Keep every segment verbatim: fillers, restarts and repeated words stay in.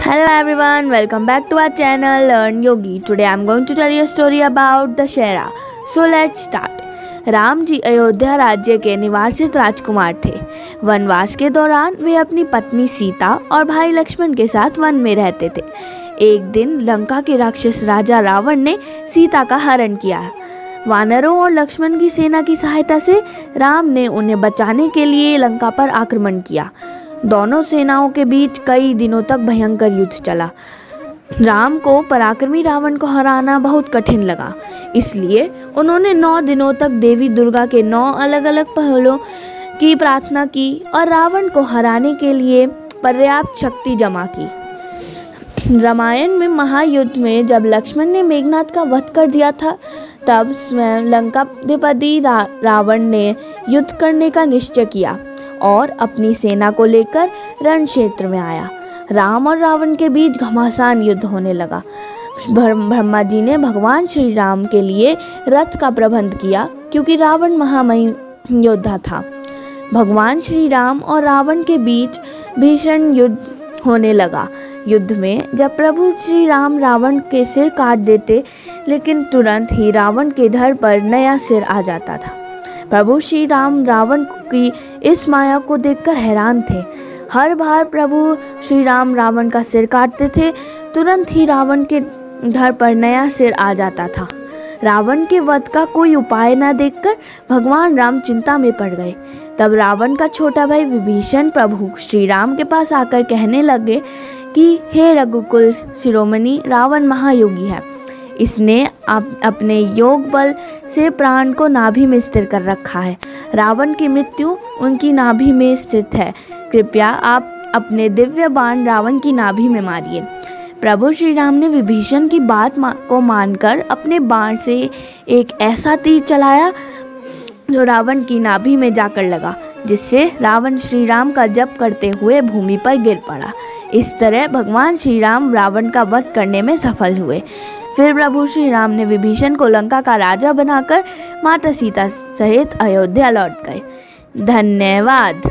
Hello everyone, welcome back to our channel Learn Yogi. Today I am going to tell you a story about Dashera. So let's start. Ram ji Ayodhya राज्य के निवासित राजकुमार थे। वनवास के दौरान वे अपनी पत्नी सीता और भाई लक्ष्मण के साथ वन में रहते थे। एक दिन लंका के राक्षस राजा रावण ने सीता का हरण किया। वानरों और लक्ष्मण की सेना की सहायता से राम ने उन्हें बचाने के लिए लंका पर आक्रमण किया। दोनों सेनाओं के बीच कई दिनों तक भयंकर युद्ध चला। राम को पराक्रमी रावण को हराना बहुत कठिन लगा, इसलिए उन्होंने नौ दिनों तक देवी दुर्गा के नौ अलग अलग पहलों की प्रार्थना की और रावण को हराने के लिए पर्याप्त शक्ति जमा की। रामायण में महायुद्ध में जब लक्ष्मण ने मेघनाद का वध कर दिया था, तब स्वयं लंकाधिपति रा, रावण ने युद्ध करने का निश्चय किया और अपनी सेना को लेकर रण क्षेत्र में आया। राम और रावण के बीच घमासान युद्ध होने लगा। ब्रह्मा जी ने भगवान श्री राम के लिए रथ का प्रबंध किया, क्योंकि रावण महामहिम योद्धा था। भगवान श्री राम और रावण के बीच भीषण युद्ध होने लगा। युद्ध में जब प्रभु श्री राम रावण के सिर काट देते, लेकिन तुरंत ही रावण के धड़ पर नया सिर आ जाता था। प्रभु श्री राम रावण की इस माया को देखकर हैरान थे। हर बार प्रभु श्री राम रावण का सिर काटते थे, तुरंत ही रावण के धड़ पर नया सिर आ जाता था। रावण के वध का कोई उपाय न देखकर भगवान राम चिंता में पड़ गए। तब रावण का छोटा भाई विभीषण प्रभु श्री राम के पास आकर कहने लगे कि हे रघुकुल शिरोमणि, रावण महायोगी है। इसने आप अपने योग बल से प्राण को नाभि में स्थिर कर रखा है। रावण की मृत्यु उनकी नाभि में स्थित है। कृपया आप अपने दिव्य बाण रावण की नाभि में मारिए। प्रभु श्री राम ने विभीषण की बात मा, को मानकर अपने बाण से एक ऐसा तीर चलाया जो रावण की नाभि में जाकर लगा, जिससे रावण श्री राम का जप करते हुए भूमि पर गिर पड़ा। इस तरह भगवान श्री राम रावण का वध करने में सफल हुए। फिर प्रभु श्री राम ने विभीषण को लंका का राजा बनाकर माता सीता सहित अयोध्या लौट गए। धन्यवाद।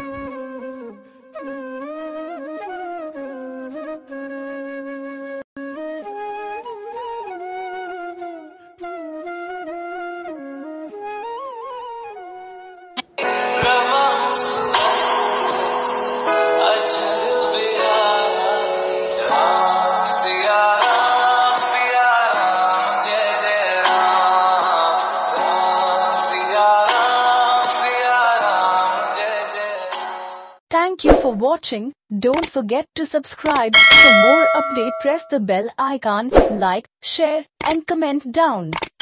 Thank you for watching. Don't forget to subscribe. For more update, press the bell icon, like, share and comment down.